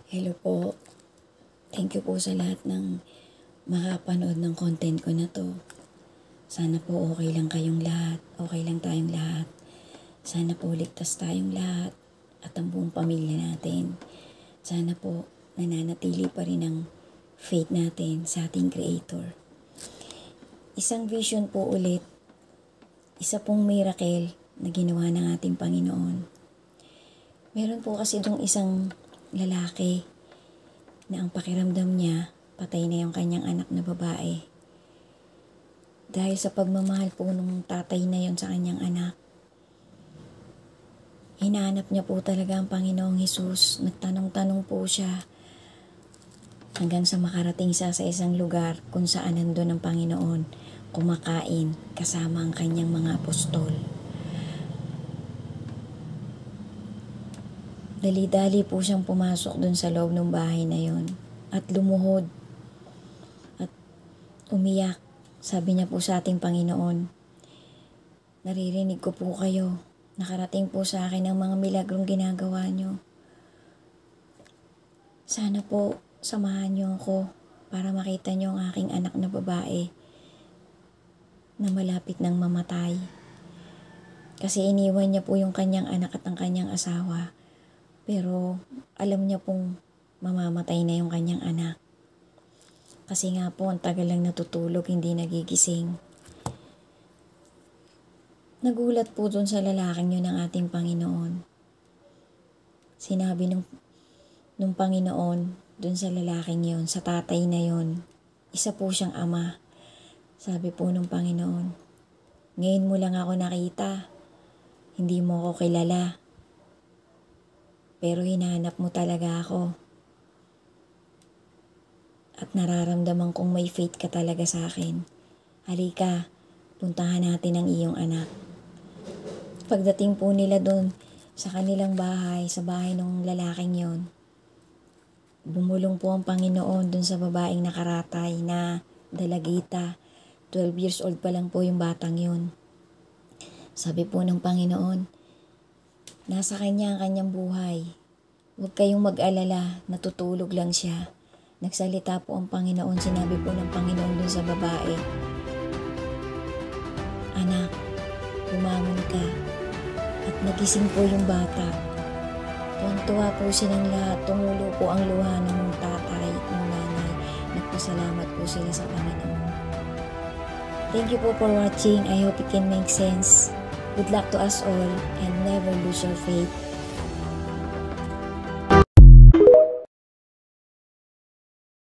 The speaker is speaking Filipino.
Hello po. Thank you po sa lahat ng makapanood ng content ko na to. Sana po okay lang kayong lahat. Okay lang tayong lahat. Sana po ligtas tayong lahat at ang buong pamilya natin. Sana po nananatili pa rin ang faith natin sa ating Creator. Isang vision po ulit. Isa pong miracle na ginawa ng ating Panginoon. Meron po kasi itong isang lalaki na ang pakiramdam niya, patay na yung kanyang anak na babae. Dahil sa pagmamahal po nung tatay na yon sa kanyang anak, hinahanap niya po talaga ang Panginoong Hesus. Nagtanong-tanong po siya hanggang sa makarating siya sa isang lugar kung saan nandun ang Panginoon kumakain kasama ang kanyang mga apostol. Dali-dali po siyang pumasok dun sa loob ng bahay na yon at lumuhod at umiyak. Sabi niya po sa ating Panginoon, naririnig ko po kayo. Nakarating po sa akin ang mga milagrong ginagawa niyo. Sana po samahan niyo ako para makita niyo ang aking anak na babae na malapit nang mamatay. Kasi iniwan niya po yung kanyang anak at ang kanyang asawa. Pero alam niya pong mamamatay na yung kanyang anak. Kasi nga po ang tagal lang natutulog, hindi nagigising. Nagulat po dun sa lalaking yun ng ating Panginoon. Sinabi nung Panginoon dun sa lalaking yun, sa tatay na yun, isa po siyang ama. Sabi po nung Panginoon, ngayon mo lang ako nakita, hindi mo ako kilala. Pero hinahanap mo talaga ako. At nararamdaman kong may faith ka talaga sa akin. Halika, puntahan natin ang iyong anak. Pagdating po nila doon sa kanilang bahay, sa bahay ng lalaking yon, bumulong po ang Panginoon doon sa babaeng nakaratay na dalagita. 12 years old pa lang po yung batang yon. Sabi po ng Panginoon, nasa kanya ang kanyang buhay. Huwag kayong mag-alala, natutulog lang siya. Nagsalita po ang Panginoon, sinabi po ng Panginoon dun sa babae, anak, lumangon ka. At nagising po yung bata. Tuwang-tuwa po silang lahat, tumulo po ang luha ng tatay at ng nanay. Nagpasalamat po sila sa Panginoon. Thank you po for watching. I hope it can make sense. Good luck to us all and never lose your faith.